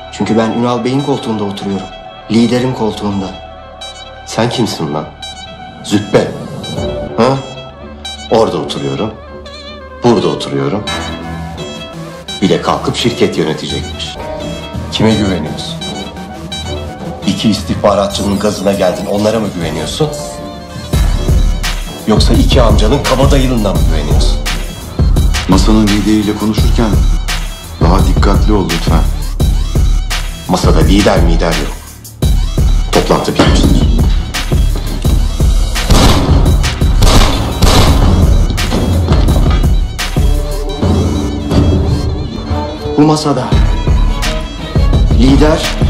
Çünkü ben Ünal Bey'in koltuğunda oturuyorum. Liderin koltuğunda. Sen kimsin lan? Züppe. Ha? Orada oturuyorum. Burada oturuyorum. Bir de kalkıp şirket yönetecekmiş. Kime güveniyorsun? İki istihbaratçının gazına geldin, onlara mı güveniyorsun? Yoksa iki amcanın kabadayılığına mı güveniyorsun? Masanın lideriyle konuşurken daha dikkatli ol lütfen. Masada lider yok. Toplantı bitmiştir. Bu masada lider